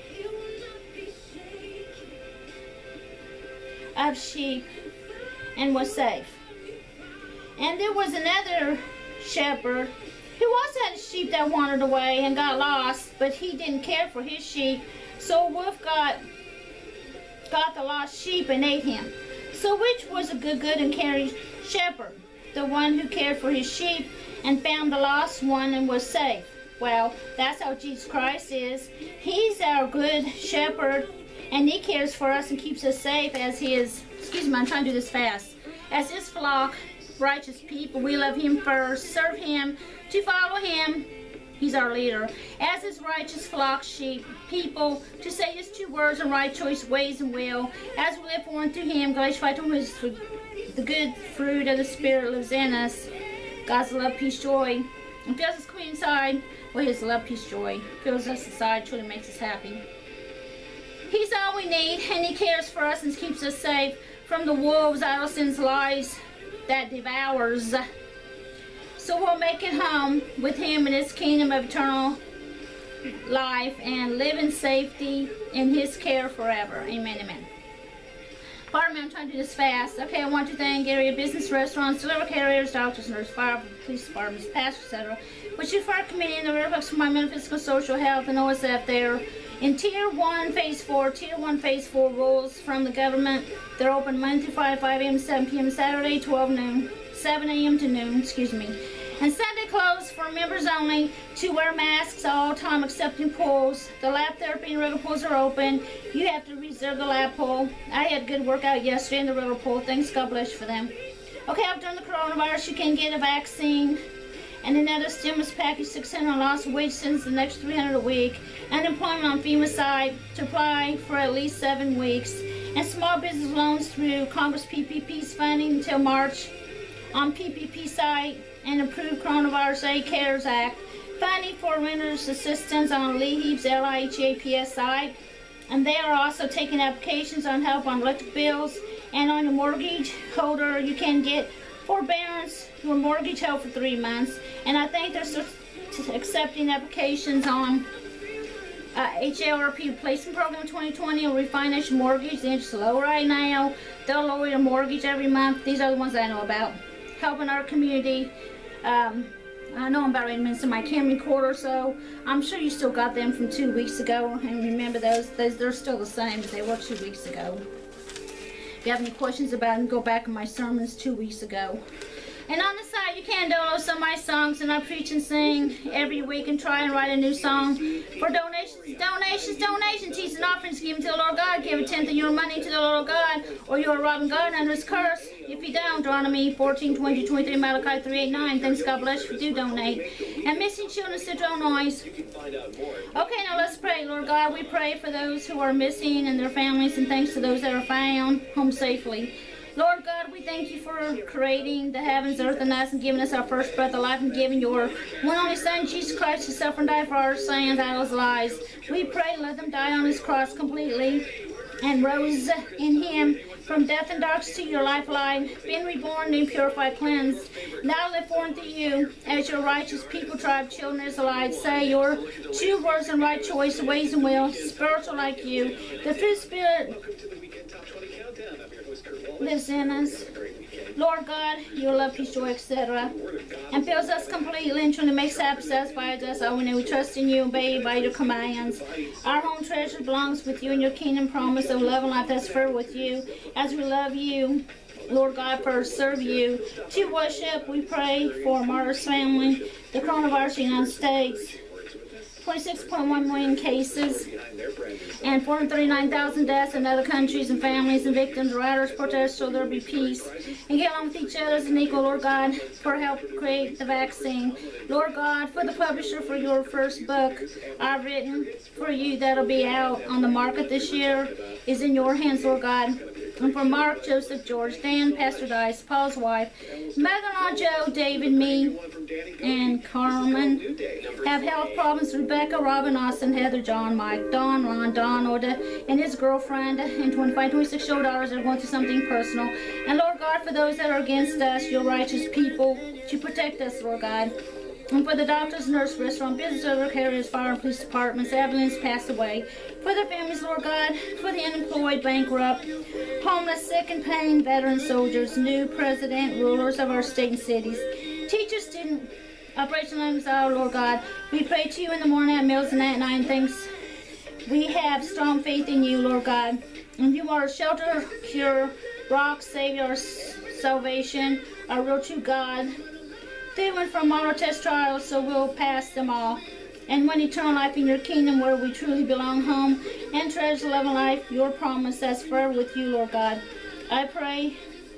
of sheep and was safe. And there was another shepherd who also had a sheep that wandered away and got lost, but he didn't care for his sheep, so a wolf got got the lost sheep and ate him. So which was a good, good and caring shepherd? The one who cared for his sheep and found the lost one and was safe. Well, that's how Jesus Christ is. He's our good shepherd, and he cares for us and keeps us safe as his, excuse me, I'm trying to do this fast, as his flock, righteous people. We love him first, serve him, to follow him. He's our leader. As his righteous flock sheep, people, to say his two words and right choice ways and will, as we live on through him. Galatians five twenty, the good fruit of the Spirit lives in us. God's love, peace, joy. And fills us clean inside. Well, his love, peace, joy fills us inside, truly makes us happy. He's all we need, and he cares for us and keeps us safe from the wolves, idle sins, lies that devours. So we'll make it home with him in his kingdom of eternal life and live in safety in his care forever. Amen, amen. Pardon me, I'm trying to do this fast. Okay, I want to thank area business, restaurants, delivery carriers, doctors, nurses, fire, police departments, pastors, et cetera, which you for our community and the Riverplex for my mental, physical, social health, and O S F there. In Tier one, Phase four, Tier one, Phase four rules from the government. They're open Monday through Friday, five A M to seven P M, Saturday, twelve noon, seven A M to noon, excuse me. And Sunday closed for members only to wear masks all time except in pools. The lab therapy and river pools are open. You have to reserve the lab pool. I had a good workout yesterday in the river pool. Thanks, God bless you for them. Okay, after the coronavirus, you can get a vaccine and another stimulus package, six hundred on loss of wage since the next three hundred a week. Unemployment on FEMA side to apply for at least seven weeks. And small business loans through Congress P P P's funding until March on P P P site. And approved Coronavirus Aid CARES Act. Funding for renters assistance on LEHEAP's L I H A P S site. And they are also taking applications on help on electric bills. And on your mortgage holder, you can get forbearance for mortgage help for three months. And I think they're accepting applications on uh, H A R P replacement program twenty twenty or refinance your mortgage. The interest is low right now. They'll lower your mortgage every month. These are the ones I know about. Helping our community. Um, I know I'm about ready to miss my Camry quarter, so I'm sure you still got them from two weeks ago. And remember those, those they're still the same as they were two weeks ago. If you have any questions about them, go back in my sermons two weeks ago. And on the side, you can download some of my songs, and I preach and sing every week and try and write a new song. For donations, donations, donations, tithes and offerings given to the Lord God. Give a tenth of your money to the Lord God, or you are robbing God under his curse. If you don't, Deuteronomy fourteen, twenty, twenty-three, Malachi three, eight, nine. Thanks, God bless you if you do donate. And missing children, Central Noise. Okay, now let's pray. Lord God, we pray for those who are missing and their families, and thanks to those that are found home safely. Lord God, we thank you for creating the heavens, earth, and us, and giving us our first breath of life, and giving your one only Son, Jesus Christ, to suffer and die for our sins, idols, lies. We pray, let them die on his cross completely, and rose in him from death and darkness to your life light, being reborn, new, purified, cleansed. Now live forth to you as your righteous people, tribe, children, Israelites. Say your true words and right choice, ways and will, spiritual like you. The true spirit lives in us. Lord God, your love, peace, joy, et cetera, and fills us completely and truly makes happy, satisfies us. Oh, we know we trust in you, obey by your commands. Our home treasure belongs with you and your kingdom promise of love and life that's filled with you. As we love you, Lord God, first serve you. To worship, we pray for Martyr's family, the coronavirus in the United States. twenty-six point one million cases and four hundred thirty-nine thousand deaths in other countries, and families and victims, writers, protest, so there be peace. And get along with each other as an equal, Lord God, for help create the vaccine. Lord God, for the publisher for your first book I've written for you that'll be out on the market this year is in your hands, Lord God. And for Mark, Joseph, George, Dan, Pastor Dice, Paul's wife, mother-in-law Joe, David, me, and Carmen have health problems. Rebecca, Robin, Austin, Heather, John, Mike, Don, Ron, Don, Oda, and his girlfriend, and twenty-five, twenty-six-year-old daughters that are going through something personal. And Lord God, for those that are against us, your righteous people, to protect us, Lord God. And for the doctors, nurse, restaurant, business owner, carriers, fire and police departments, ambulance passed away. For their families, Lord God, for the unemployed, bankrupt, homeless, sick and pain, veteran soldiers, new president, rulers of our state and cities, teachers, student, Operation Lamb's Hour, Lord God. We pray to you in the morning, at meals, and at night, and thanks. We have strong faith in you, Lord God. And you are a shelter, cure, rock, savior, our salvation, our real true God. They went from all our test trials, so we'll pass them all. And win eternal life in your kingdom where we truly belong home and treasure love and life, your promise that's forever with you, Lord God. I pray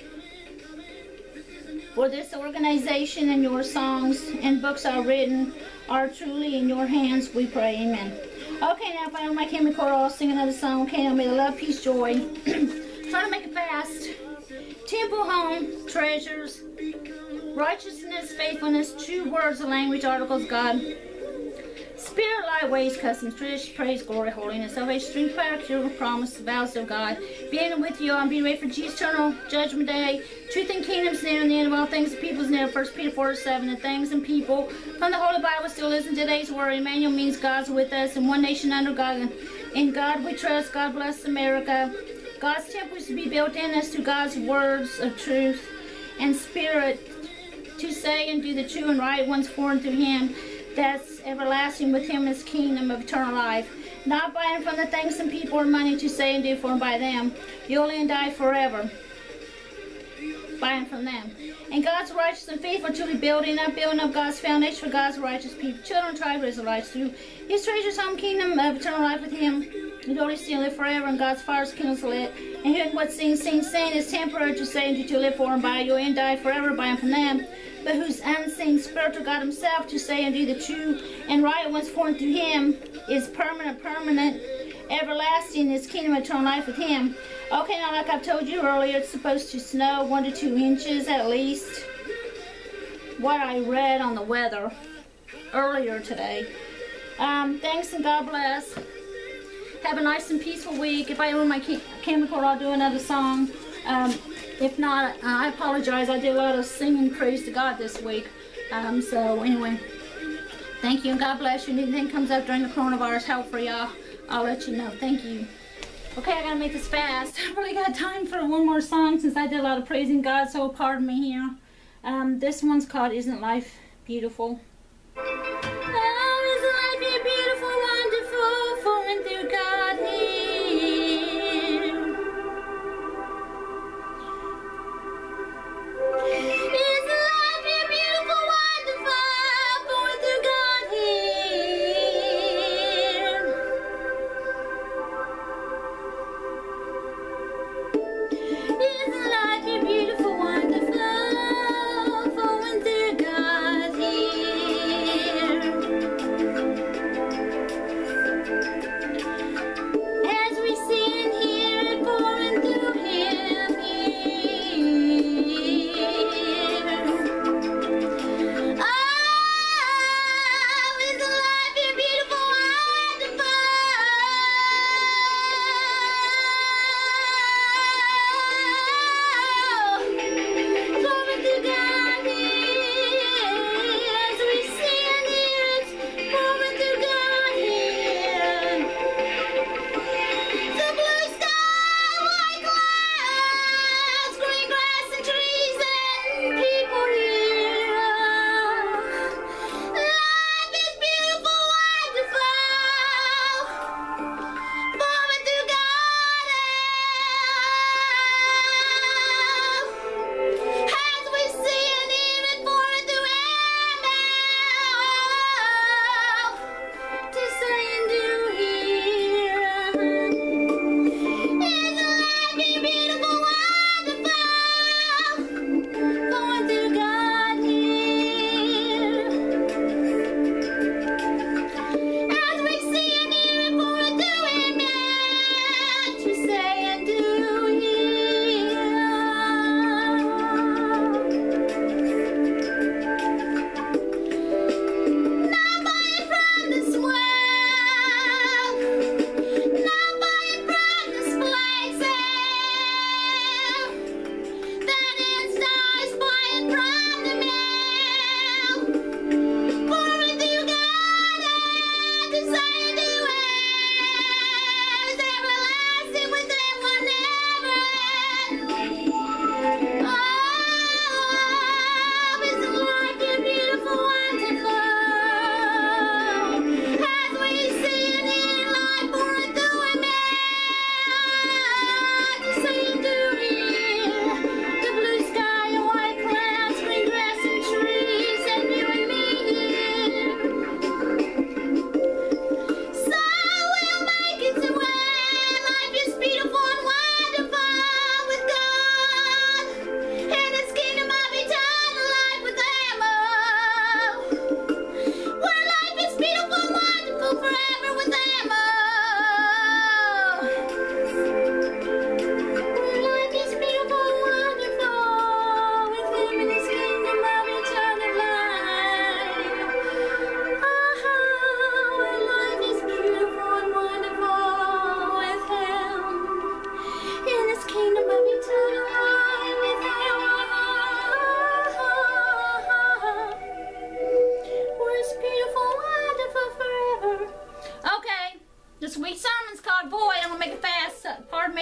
for this organization, and your songs and books are written are truly in your hands, we pray. Amen. Okay, now if I on my camera recorder, I'll sing another song. Okay, now may the love, peace, joy. Try to make it fast. Temple, home, treasures, righteousness, faithfulness, true words, the language, articles, God. Spirit, light, ways, customs, tradition, praise, glory, holiness, salvation, strength, power, cure, promise, vows of God. Being with you, I'm being ready for Jesus' eternal judgment day. Truth and kingdoms near, and the end of all things, the people's near. First Peter four seven, the things and people from the Holy Bible still is in today's word. Emmanuel means God's with us, and one nation under God. In God we trust. God bless America. God's temple is to be built in us through God's words of truth and spirit, to say and do the true and right ones foreign through him that's everlasting with him, his kingdom of eternal life. Not buying from the things and people or money to say and do for and by them. You'll live and die forever. Buying from them. And God's righteous and faithful, truly building up, building up God's foundation for God's righteous people. Children, tribe, Israelites, through his treasures, home, kingdom of eternal life with him. And Holy still live forever, and God's fire's kingdom's lit. And hearing what sings, sings, saying is temporary to say and do to live for and by. You'll and die forever, buying from them. But whose unseen spiritual God himself to say and do the true and right ones formed through him is permanent, permanent, everlasting, his kingdom of eternal life with him. Okay, now like I've told you earlier, it's supposed to snow one to two inches at least. What I read on the weather earlier today. Um, thanks and God bless. Have a nice and peaceful week. If I own my camera recorder, I'll do another song. Um, if not, uh, I apologize. I did a lot of singing praise to God this week. Um, so anyway, thank you and God bless you. If anything comes up during the coronavirus help for y'all, I'll let you know. Thank you. Okay, I gotta make this fast. I really got time for one more song since I did a lot of praising God, so pardon me here. Um, this one's called Isn't Life Beautiful? Oh, isn't life beautiful, wonderful, flowing through God here? Isn't life beautiful, wonderful, flowing through God here? Isn't life beautiful, wonderful, flowing through God here?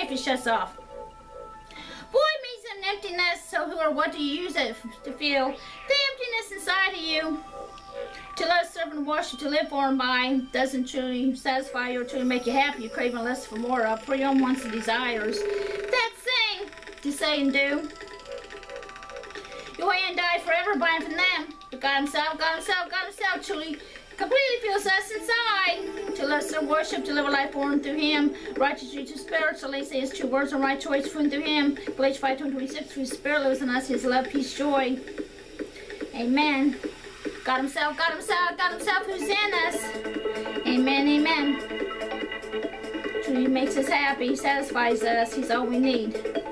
if it shuts off. Void means an emptiness, so who or what do you use it to feel? The emptiness inside of you. To love, serve, and worship, to live for and by, doesn't truly satisfy you or truly make you happy. You're craving less for more of, for your own wants and desires. That thing to say and do. You weigh and die forever buying from them. But God himself, God himself, God himself truly completely feels us inside. To love, serve, worship, to live a life born through him. Righteous, to spiritually say his true words and right choice from through him. Galatians five twenty-six, through his spirit lives in us, his love, peace, joy. Amen. God himself, God himself, God himself who's in us. Amen, amen. Truly makes us happy, satisfies us. He's all we need.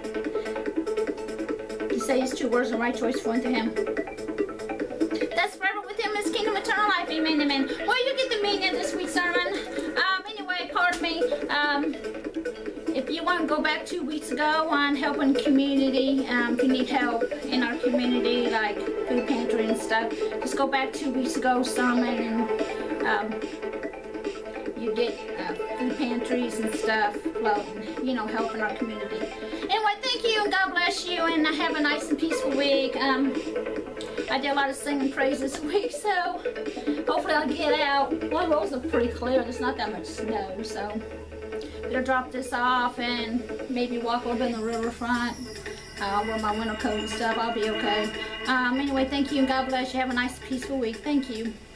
To say his true words and right choice for unto him. That's forever with him, his kingdom, eternal life. Amen, amen. Well, you get the meaning of this week's sermon. Um, anyway, pardon me. Um, if you want to go back two weeks ago on helping community, um, if you need help in our community, like food pantry and stuff, just go back two weeks ago sermon and um, you get uh, food pantries and stuff, well, you know, helping our community. Anyway, thank you and God bless you and have a nice and peaceful week. Um, I did a lot of singing praise this week, so hopefully I'll get out. Well, the roads look pretty clear. There's not that much snow, so gonna drop this off and maybe walk over in the riverfront. I'll wear my winter coat and stuff. I'll be okay. Um, anyway, thank you and God bless you. Have a nice, peaceful week. Thank you.